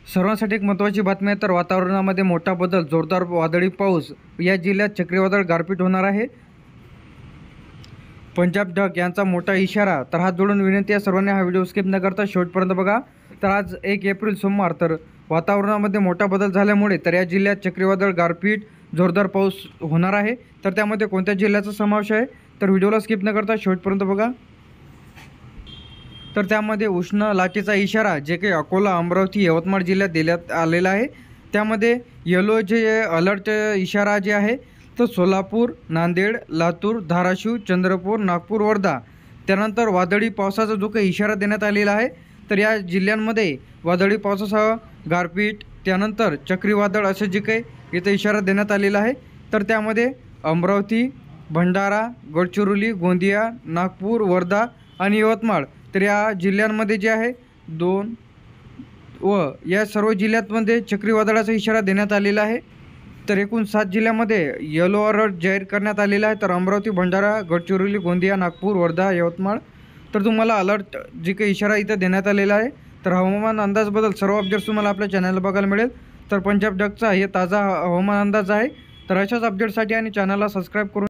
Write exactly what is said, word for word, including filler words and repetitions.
सर्वांसाठी एक महत्त्वाची बातमी आहे। तर वातावरणामध्ये मोठा बदल, जोरदार वादळी पाऊस, या जिल्ह्यात चक्रीवादळ गारपीट होणार आहे। पंजाब ढग यांचा मोठा इशारा। तर हात जोडून विनंती आहे सर्वांनी हा व्हिडिओ स्किप न करता शेवटपर्यंत बघा। तर आज एक एप्रिल सोमवार, तर वातावरणामध्ये मोठा बदल झाल्यामुळे तर या जिल्ह्यात चक्रीवादळ गारपीट, जोरदार पाऊस होणार आहे। तर त्यामध्ये कोणत्या जिल्ह्याचा समावेश आहे, तर व्हिडिओला स्किप न करता शेवटपर्यंत बघा। तर त्यामध्ये उष्ण लाटेचा इशारा जे काही अकोला, अमरावती, यवतमाळ जिल्ह्यात देण्यात आलेला आहे। त्यामध्ये येलो जे अलर्ट इशारा जे आहे तो सोलापूर, नांदेड, लातूर, धाराशिव, चंद्रपूर, नागपूर, वर्धा, त्यानंतर वादळी पावसाचा जो काही इशारा देण्यात आलेला आहे। तर या जिल्ह्यांमध्ये वादळी पावसासह गारपीट, त्यानंतर चक्रीवादळ असे जे काही इथे इशारा देण्यात आलेला आहे। तर त्यामध्ये अमरावती, भंडारा, गडचिरोली, गोंदिया, नागपूर, वर्धा आणि यवतमाळ, तर या जिल्ह्यांमध्ये जे आहे दोन व या सर्व जिल्ह्यांमध्ये चक्रीवादळाचा इशारा देण्यात आलेला आहे। तर एकूण सात जिल्ह्यांमध्ये येलो अलर्ट जाहीर करण्यात आलेला आहे। तर अमरावती, भंडारा, गडचिरोली, गोंदिया, नागपूर, वर्धा, यवतमाळ, तर तुम्हाला अलर्ट जे काही इशारा इथं देण्यात आलेला आहे। तर हवामान अंदाज बदल सर्व अपडेट्स तुम्हाला आपल्या चॅनलला बघायला मिळेल। तर पंजाब ढगचा हे ताजा हवामान अंदाज आहे। तर अशाच अपडेट्ससाठी आणि चॅनलला सबस्क्राईब करून